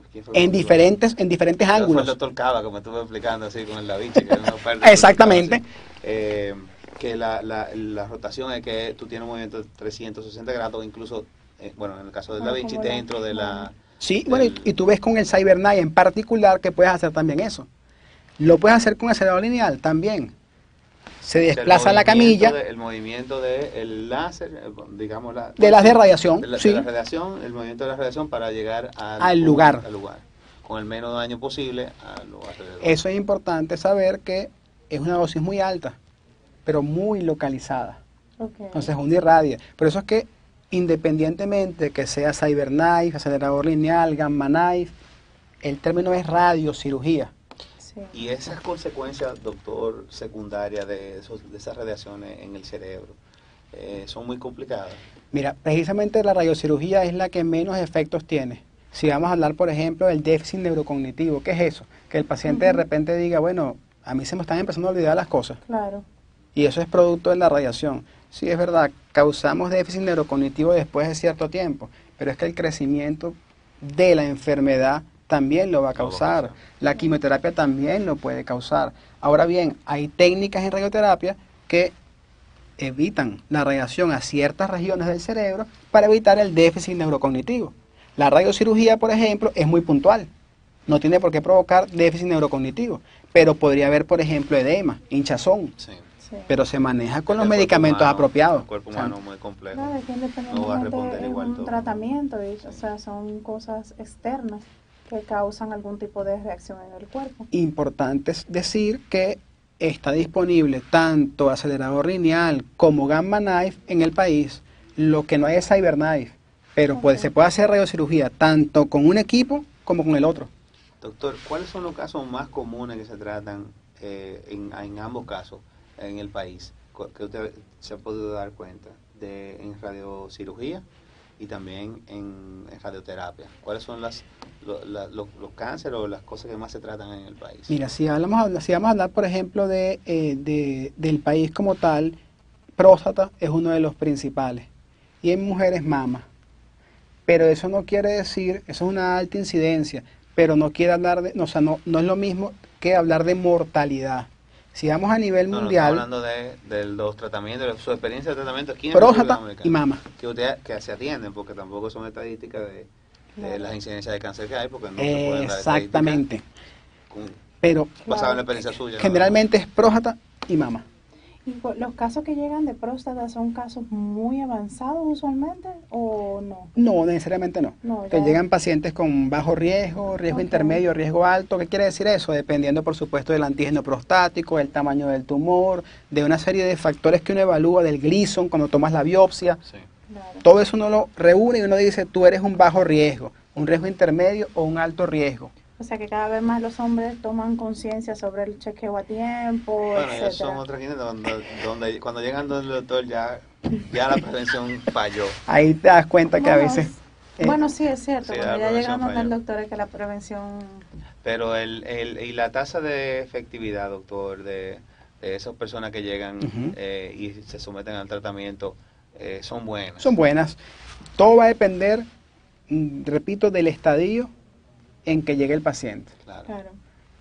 en diferentes, en diferentes Fue ángulos. el doctor Cava que me estuvo explicando así con el Davinci, que es una oferta. Exactamente. Eh, que la, la, la rotación es que tú tienes un movimiento de trescientos sesenta grados, incluso, eh, bueno, en el caso del Bueno, Davinci, como la- dentro de la... Sí, del- bueno, y, y tú ves con el CyberKnife en particular que puedes hacer también eso. Lo puedes hacer con acelerador lineal también. Se o sea, el desplaza la movimiento camilla de- el movimiento del láser, eh, digamos, la, de las de radiación, de la, de sí, la radiación, el movimiento de la radiación para llegar al, Al lugar. al lugar, con el menos daño posible a lo alrededor. eso es importante saber que es una dosis muy alta, pero muy localizada. Ok. Entonces uno irradia. Por eso es que independientemente que sea CyberKnife, acelerador lineal, Gamma Knife, el término es radiocirugía. Sí. Y esas consecuencias, doctor, secundarias de, esos, de esas radiaciones en el cerebro, eh, son muy complicadas. Mira, precisamente la radiocirugía es la que menos efectos tiene. Si vamos a hablar, por ejemplo, del déficit neurocognitivo, ¿qué es eso? Que el paciente de Ujú. repente diga, bueno, a mí se me están empezando a olvidar las cosas. Claro. Y eso es producto de la radiación. Sí, es verdad, causamos déficit neurocognitivo después de cierto tiempo, pero es que el crecimiento de la enfermedad también lo va a Lo va a causar. causar. La quimioterapia también lo puede causar. Ahora bien, hay técnicas en radioterapia que evitan la radiación a ciertas regiones del cerebro para evitar el déficit neurocognitivo. La radiocirugía, por ejemplo, es muy puntual. No tiene por qué provocar déficit neurocognitivo, pero podría haber, por ejemplo, edema, hinchazón, Sí. Sí. pero se maneja con El los cuerpo medicamentos humano- apropiados. El cuerpo O sea, humano es muy complejo. Claro, es que No va a independientemente responder es igual un todo. tratamiento, y, o sea, son cosas externas que causan algún tipo de reacción en el cuerpo. Importante es decir que está disponible tanto acelerador lineal como Gamma Knife en el país. Lo que no hay es CyberKnife, pero puede- Ok. se puede hacer radiocirugía tanto con un equipo como con el otro. Doctor, ¿cuáles son los casos más comunes que se tratan eh, en, en ambos casos en el país? Cu- Que usted se ha podido dar cuenta de en radiocirugía y también en, en radioterapia. ¿Cuáles son las, lo- la- los, los cánceres o las cosas que más se tratan en el país? Mira, si, hablamos, si vamos a hablar, por ejemplo, de, eh, de- del país como tal, próstata es uno de los principales. Y en mujeres mama. Pero eso no quiere decir, eso es una alta incidencia, pero no quiere hablar de, no, o sea, no, no es lo mismo que hablar de mortalidad. Si vamos a nivel No, no, mundial, estamos hablando de, de los tratamientos, de su experiencia de tratamiento aquí en la República próstata Dominicana. y mama. Que, usted, que se atienden, porque tampoco son estadísticas de, de Claro. las incidencias de cáncer que hay, porque no se pueden dar Exactamente. estadísticas con- Pero basado en la Claro. experiencia suya. ¿no? generalmente es próstata y mama. ¿Y cu- los casos que llegan de próstata son casos muy avanzados usualmente o no? No, necesariamente no. No, Te ya. llegan pacientes con bajo riesgo, riesgo Ok. intermedio, riesgo alto. ¿Qué quiere decir eso? Dependiendo, por supuesto, del antígeno prostático, del tamaño del tumor, de una serie de factores que uno evalúa, del Gleason cuando tomas la biopsia. Sí. Claro. Todo eso uno lo reúne y uno dice, tú eres un bajo riesgo, un riesgo intermedio o un alto riesgo. O sea que cada vez más los hombres toman conciencia sobre el chequeo a tiempo, Bueno, ellos son etcétera. otras quienes donde, donde cuando llegan donde el doctor ya, ya la prevención falló. Ahí te das cuenta que a Bueno, veces... eh, Bueno, sí, es cierto. Sí, Cuando la ya prevención llegamos al falló. doctor es que la prevención... Pero el, el, y la tasa de efectividad, doctor, de, de esas personas que llegan Ujú. eh, y se someten al tratamiento, eh, son buenas. son buenas. Todo va a depender, mm, repito, del estadio en que llegue el paciente. Claro. Claro.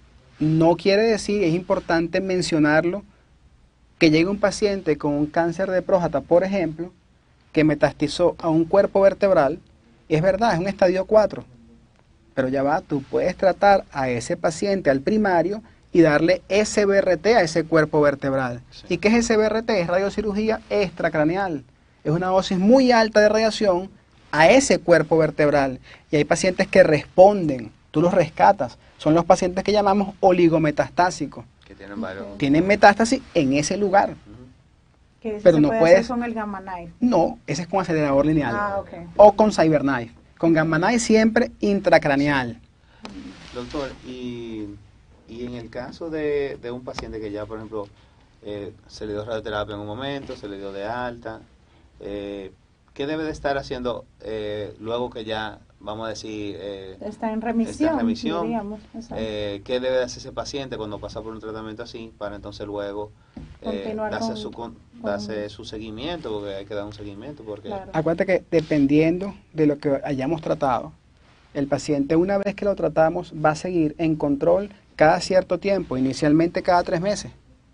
No quiere decir, es importante mencionarlo, que llegue un paciente con un cáncer de próstata, por ejemplo, que metastizó a un cuerpo vertebral, y es verdad, es un estadio cuatro, pero ya va, tú puedes tratar a ese paciente, al primario, y darle S B R T a ese cuerpo vertebral. Sí. ¿Y qué es S B R T? Es radiocirugía extracraneal. Es una dosis muy alta de radiación a ese cuerpo vertebral. Y hay pacientes que responden, tú los rescatas. Son los pacientes que llamamos oligometastásicos. Que tienen varios. Tienen metástasis en ese lugar. Ujú. Que eso Pero se no puede puedes- hacer con el gamma knife. No, ese es con acelerador lineal. Ah, ok. O con CyberKnife. Con Gamma Knife siempre intracraneal. Doctor, y, y en el caso de, de un paciente que ya, por ejemplo, eh, se le dio radioterapia en un momento, se le dio de alta, eh, ¿qué debe de estar haciendo eh, luego que ya, vamos a decir, eh, Está en remisión, está en remisión? diríamos. Exacto. Eh, ¿Qué debe de hacer ese paciente cuando pasa por un tratamiento así para entonces luego eh, Continuar darse, con- su, con- con- darse su seguimiento? Porque hay que dar un seguimiento. Porque Acuérdate que dependiendo de lo que hayamos tratado, El paciente, una vez que lo tratamos, va a seguir en control cada cierto tiempo, inicialmente cada tres meses.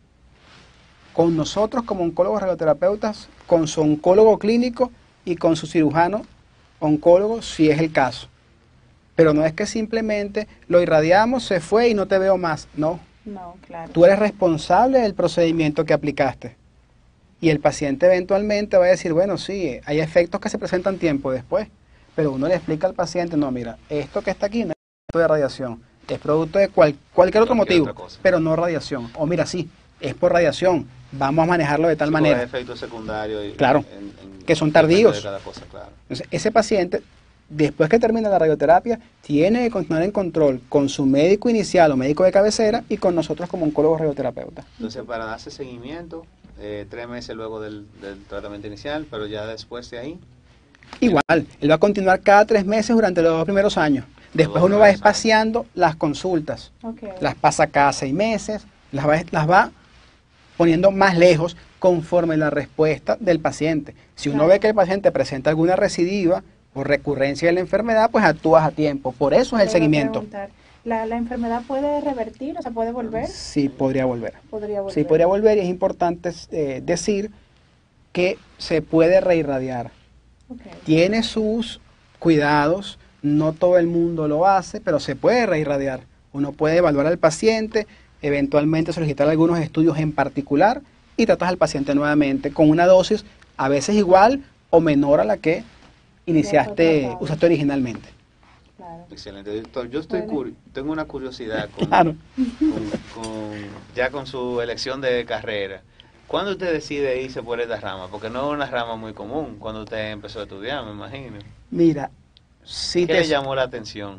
Con nosotros como oncólogos radioterapeutas, con su oncólogo clínico y con su cirujano oncólogo, si es el caso. Pero no es que simplemente lo irradiamos, se fue y no te veo más. No. No, claro. Tú eres responsable del procedimiento que aplicaste. Y el paciente eventualmente va a decir, bueno, sí, hay efectos que se presentan tiempo después. Pero uno le explica al paciente, no, mira, esto que está aquí no es producto de radiación, es producto de cual, cualquier otro Cualquier motivo, otra cosa. pero no radiación. O mira, sí, es por radiación, vamos a manejarlo de tal Sí, manera. porque hay efectos secundarios. y- Claro, en- en- que son depende tardíos. de cada cosa, claro. Entonces, ese paciente, después que termina la radioterapia, tiene que continuar en control con su médico inicial o médico de cabecera y con nosotros como oncólogos radioterapeutas. Entonces, para darse seguimiento, eh, tres meses luego del, del tratamiento inicial, pero ya después de ahí, Igual, él va a continuar cada tres meses durante los dos primeros años. Después dos uno va primeros años. espaciando las consultas. Ok. Las pasa cada seis meses, las va, las va poniendo más lejos conforme la respuesta del paciente. Si uno Claro. ve que el paciente presenta alguna recidiva o recurrencia de la enfermedad, pues actúas a tiempo. Por eso es el Le iba a seguimiento. preguntar, ¿La, ¿La enfermedad puede revertir? O sea, ¿puede volver? Sí, podría volver. Podría volver. Sí, podría volver y es importante eh, decir que se puede reirradiar. Ok. Tiene sus cuidados, no todo el mundo lo hace, pero se puede reirradiar. Uno puede evaluar al paciente, eventualmente solicitar algunos estudios en particular y tratas al paciente nuevamente con una dosis a veces igual o menor a la que iniciaste, tratado. usaste originalmente. Claro. excelente. Doctor, yo estoy Bueno. curi- tengo una curiosidad con, Claro. con- con- ya con su elección de carrera. ¿Cuándo usted decide irse por esta rama? Porque no es una rama muy común cuando usted empezó a estudiar, me imagino. Mira, sí ¿Qué te, le llamó la atención?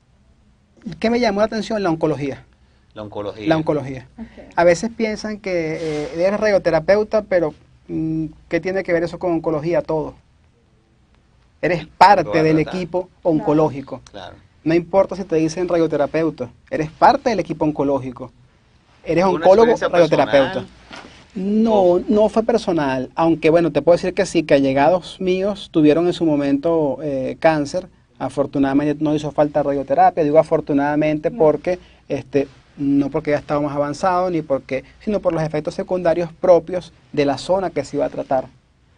¿qué me llamó la atención? La oncología. La oncología. La oncología. Ok. A veces piensan que eh, eres radioterapeuta, pero mm, ¿qué tiene que ver eso con oncología? Todo. Eres Lo parte va a del tratar. equipo oncológico. Claro. No importa si te dicen radioterapeuta, eres parte del equipo oncológico. Eres ¿Alguna oncólogo, experiencia radioterapeuta. personal? No, no fue personal, aunque bueno, te puedo decir que sí, que allegados míos tuvieron en su momento eh, cáncer. Afortunadamente no hizo falta radioterapia, digo afortunadamente No. porque, este, no porque ya estaba más avanzado, ni porque, sino por los efectos secundarios propios de la zona que se iba a tratar.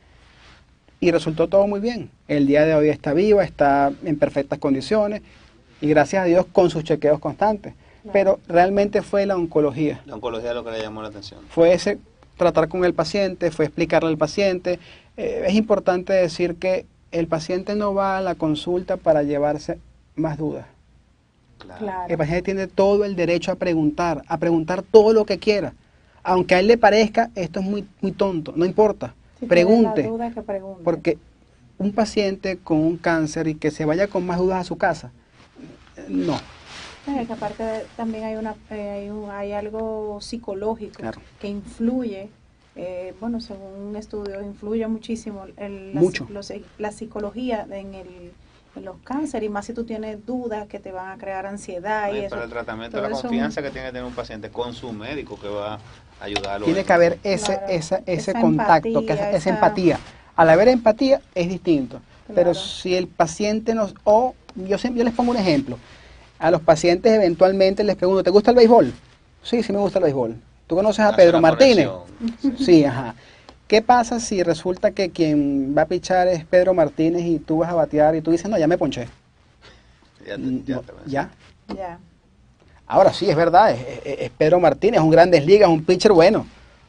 Y resultó todo muy bien. El día de hoy está viva, está en perfectas condiciones y gracias a Dios con sus chequeos constantes. Claro. Pero realmente fue la oncología, La oncología es lo que le llamó la atención. fue ese tratar con el paciente, fue explicarle al paciente. Eh, es importante decir que el paciente no va a la consulta para llevarse más dudas. Claro. Claro. El paciente tiene todo el derecho a preguntar, a preguntar todo lo que quiera. Aunque a él le parezca, esto es muy, muy tonto, no importa. Si tiene Pregunte, la duda, que pregunte. porque un paciente con un cáncer y que se vaya con más dudas a su casa, eh, no. Sí, que aparte de- también hay una eh, hay, un- hay algo psicológico Claro. que influye, eh, bueno, según un estudio, influye muchísimo el, la, Mucho. los- la psicología en, el, en los cánceres, y más si tú tienes dudas que te van a crear ansiedad y Oye, eso. para el tratamiento, Todo la eso- confianza que tiene que tener un paciente con su médico que va a ayudarlo. Tiene en- que haber ese, Claro, esa, ese esa contacto, que empatía, esa, esa esa- empatía. Al haber empatía es distinto. Pero Claro. si el paciente nos... O yo, siempre, yo les pongo un ejemplo. A los pacientes eventualmente les pregunto, ¿te gusta el béisbol? Sí, sí me gusta el béisbol. ¿Tú conoces a hace Pedro una Martínez? conexión. Sí, ajá. ¿Qué pasa si resulta que quien va a pichar es Pedro Martínez y tú vas a batear y tú dices, no, ya me ponché? Ya, te- Mm, ya no, te ves. ¿Ya? Ya. Ahora sí, es verdad, es, es- es Pedro Martínez, un Grandes Ligas, un pitcher bueno.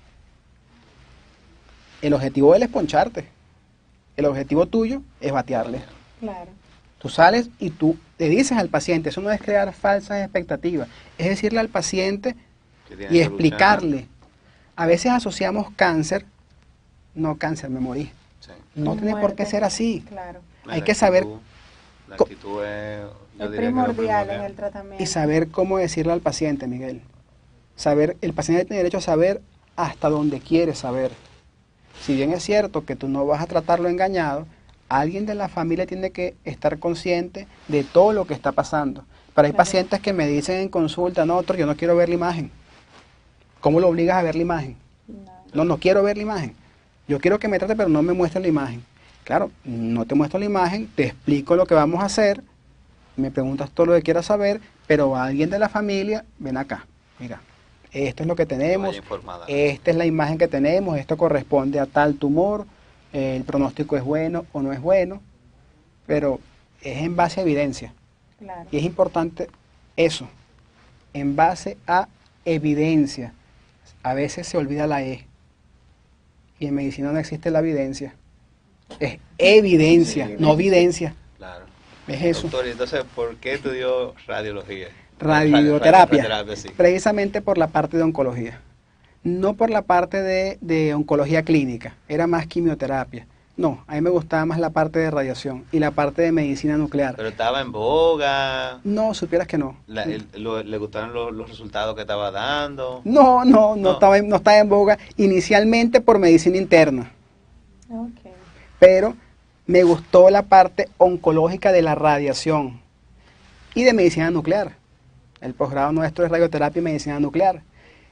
El objetivo de él es poncharte. El objetivo tuyo es batearle. Claro. Tú sales y tú le dices al paciente, eso no es crear falsas expectativas, es decirle al paciente Que tiene y que explicarle. A veces asociamos cáncer, no cáncer, me morí. luchar. Sí. No Con tiene por qué muerte. ser así. Claro. Hay La que saber actitud- La co- actitud es, yo Es diría que es lo primordial en primordial. el tratamiento. Y saber cómo decirle al paciente, Miguel. Saber, el paciente tiene derecho a saber hasta donde quiere saber. Si bien es cierto que tú no vas a tratarlo engañado, alguien de la familia tiene que estar consciente de todo lo que está pasando. Pero hay Claro. pacientes que me dicen en consulta, no, doctor, yo no quiero ver la imagen. ¿Cómo lo obligas a ver la imagen? No. No, no quiero ver la imagen. Yo quiero que me trate, pero no me muestre la imagen. Claro, no te muestro la imagen, te explico lo que vamos a hacer, me preguntas todo lo que quieras saber, pero alguien de la familia, ven acá, mira, esto es lo que tenemos, esta es la imagen que tenemos, esto corresponde a tal tumor, eh, el pronóstico es bueno o no es bueno, pero es en base a evidencia. Claro. Y es importante eso, en base a evidencia. A veces se olvida la E, y en medicina no existe la evidencia, es evidencia, sí, no evidencia. Claro. Es eso. Doctor, entonces, ¿por qué estudió radiología? Radioterapia, radioterapia sí. Precisamente por la parte de oncología, no por la parte de, de oncología clínica, era más quimioterapia. No, a mí me gustaba más la parte de radiación y la parte de medicina nuclear. Pero estaba en boga. No, supieras que no. La, el, lo, ¿Le gustaron los, los resultados que estaba dando? No, no, no, no. Estaba, no estaba en boga. Inicialmente por medicina interna. Okay. Pero me gustó la parte oncológica de la radiación y de medicina nuclear. El posgrado nuestro es radioterapia y medicina nuclear.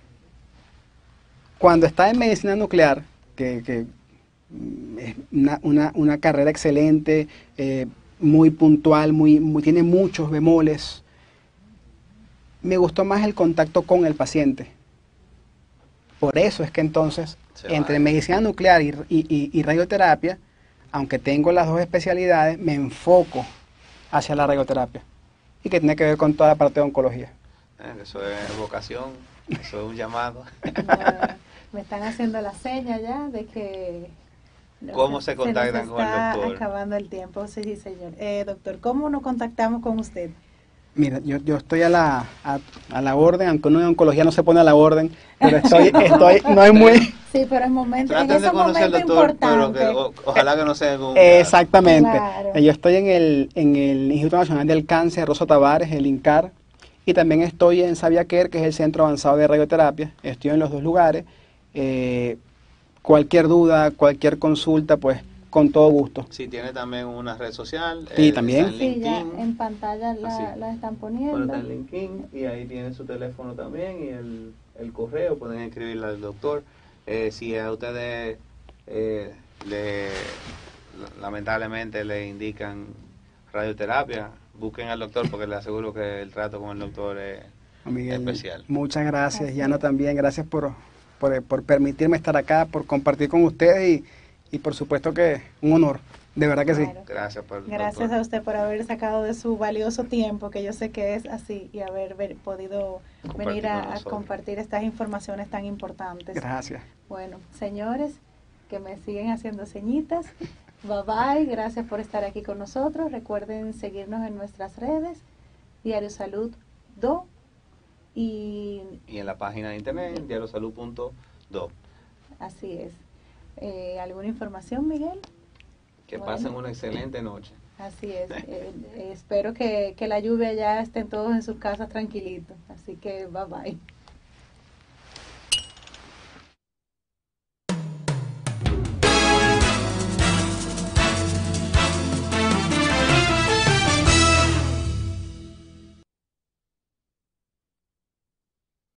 Cuando estaba en medicina nuclear, que, que es una, una, una carrera excelente, eh, muy puntual, muy, muy, tiene muchos bemoles, me gustó más el contacto con el paciente. Por eso es que entonces, Se entre va. medicina nuclear y, y, y radioterapia, aunque tengo las dos especialidades, me enfoco hacia la radioterapia. Y que tiene que ver con toda la parte de oncología. Eh, eso es vocación, eso es un llamado. Bueno, me están haciendo la seña ya de que... ¿Cómo se contactan se con el doctor? Está acabando el tiempo, sí, sí, señor. Eh, doctor, ¿cómo nos contactamos con usted? Mira, yo, yo estoy a la, a, a la orden, aunque uno en oncología no se pone a la orden, pero estoy, estoy, no es muy... Sí, pero en momento, en Traten ese de conocer al momento doctor, importante. pero que, o, ojalá que no sea en un... Exactamente. Claro. Yo estoy en el, en el Instituto Nacional del Cáncer, Rosa Tavares, el INCAR, y también estoy en Sabiaquer, que es el Centro Avanzado de Radioterapia. Estoy en los dos lugares. Eh, cualquier duda, cualquier consulta, pues con todo gusto. Sí, tiene también una red social. Sí, eh, también. está en Sí, ya LinkedIn. en pantalla la, la están poniendo. Bueno, está en LinkedIn y ahí tiene su teléfono también y el, el correo, pueden escribirle al doctor. Eh, si a ustedes eh, le, lamentablemente le indican radioterapia, busquen al doctor porque le aseguro que el trato con el doctor es Miguel, especial. Muchas gracias, Así Yana es. también, gracias por, por, por permitirme estar acá, por compartir con ustedes y, y por supuesto que un honor, de verdad que Claro. sí. Gracias por Gracias doctor. a usted por haber sacado de su valioso tiempo, que yo sé que es así, y haber ver- podido Compartir venir con a, a nosotros. compartir estas informaciones tan importantes. Gracias. Bueno, señores, que me siguen haciendo señitas. Bye bye, gracias por estar aquí con nosotros. Recuerden seguirnos en nuestras redes, Diario Salud Do, y Y en la página de internet, diario salud punto do. así es. Eh, ¿Alguna información, Miguel? Que Bueno. pasen una excelente noche. Así es. Eh, eh, espero que, que la lluvia ya estén todos en sus casas tranquilitos. Así que bye bye.